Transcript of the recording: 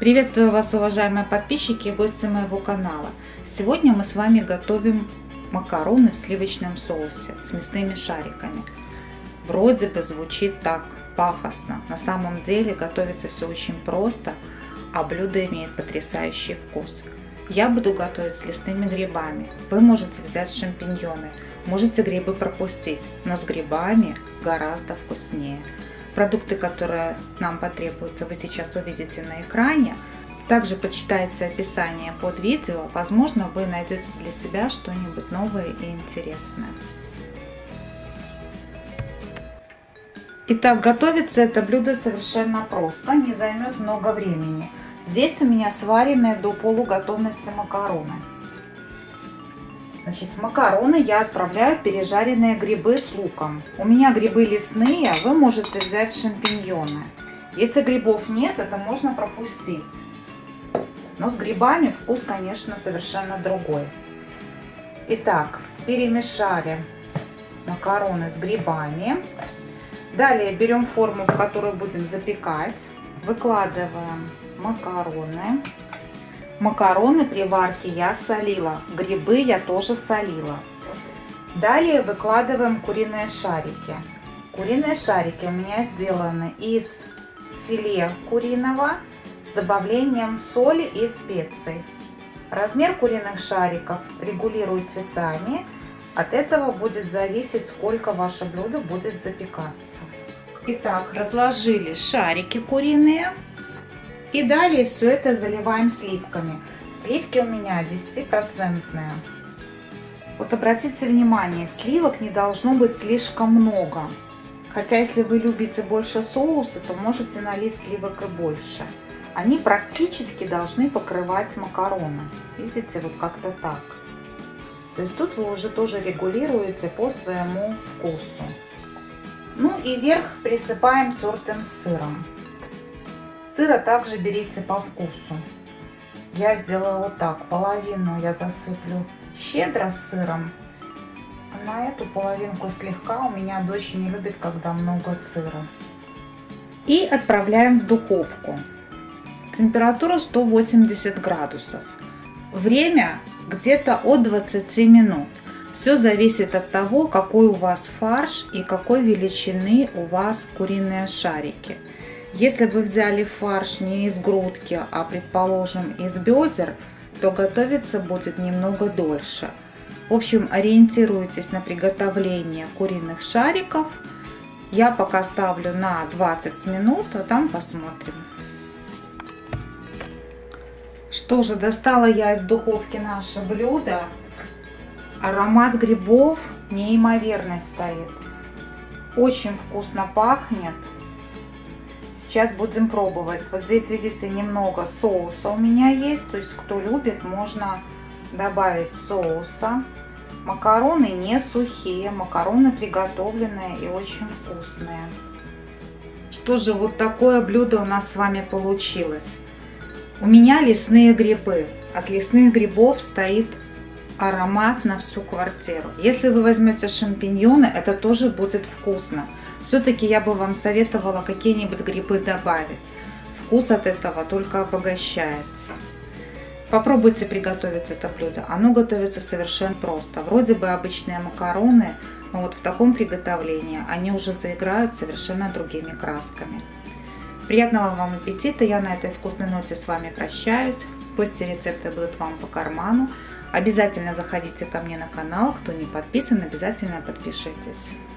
Приветствую вас, уважаемые подписчики и гости моего канала. Сегодня мы с вами готовим макароны в сливочном соусе с мясными шариками. Вроде бы звучит так пафосно. На самом деле готовится все очень просто, а блюдо имеет потрясающий вкус. Я буду готовить с лесными грибами. Вы можете взять шампиньоны, можете грибы пропустить, но с грибами гораздо вкуснее. Продукты, которые нам потребуются, вы сейчас увидите на экране. Также почитайте описание под видео. Возможно, вы найдете для себя что-нибудь новое и интересное. Итак, готовится это блюдо совершенно просто, не займет много времени. Здесь у меня сваренные до полуготовности макароны. Значит, в макароны я отправляю пережаренные грибы с луком. У меня грибы лесные, вы можете взять шампиньоны. Если грибов нет, это можно пропустить. Но с грибами вкус, конечно, совершенно другой. Итак, перемешали макароны с грибами. Далее берем форму, в которую будем запекать. Выкладываем макароны. Макароны при варке я солила, грибы я тоже солила. Далее выкладываем куриные шарики. Куриные шарики у меня сделаны из филе куриного с добавлением соли и специй. Размер куриных шариков регулируйте сами. От этого будет зависеть, сколько ваше блюдо будет запекаться. Итак, разложили шарики куриные. И далее все это заливаем сливками. Сливки у меня 10%. Вот обратите внимание, сливок не должно быть слишком много. Хотя если вы любите больше соуса, то можете налить сливок и больше. Они практически должны покрывать макароны. Видите, вот как-то так. То есть тут вы уже тоже регулируете по своему вкусу. Ну и верх присыпаем тертым сыром. Сыра также берите по вкусу. Я сделала вот так. Половину я засыплю щедро сыром. А на эту половинку слегка. У меня дочь не любит, когда много сыра. И отправляем в духовку. Температура 180 градусов. Время где-то от 20 минут. Все зависит от того, какой у вас фарш и какой величины у вас куриные шарики. Если вы взяли фарш не из грудки, а, предположим, из бедер, то готовиться будет немного дольше. В общем, ориентируйтесь на приготовление куриных шариков. Я пока ставлю на 20 минут, а там посмотрим. Что же, достала я из духовки наше блюдо. Аромат грибов неимоверный стоит. Очень вкусно пахнет. Сейчас будем пробовать. Вот здесь, видите, немного соуса у меня есть. То есть, кто любит, можно добавить соуса. Макароны не сухие. Макароны приготовленные и очень вкусные. Что же, вот такое блюдо у нас с вами получилось. У меня лесные грибы. От лесных грибов стоит аромат на всю квартиру. Если вы возьмете шампиньоны, это тоже будет вкусно. Все-таки я бы вам советовала какие-нибудь грибы добавить. Вкус от этого только обогащается. Попробуйте приготовить это блюдо. Оно готовится совершенно просто. Вроде бы обычные макароны, но вот в таком приготовлении они уже заиграют совершенно другими красками. Приятного вам аппетита! Я на этой вкусной ноте с вами прощаюсь. Пусть все рецепты будут вам по карману. Обязательно заходите ко мне на канал. Кто не подписан, обязательно подпишитесь.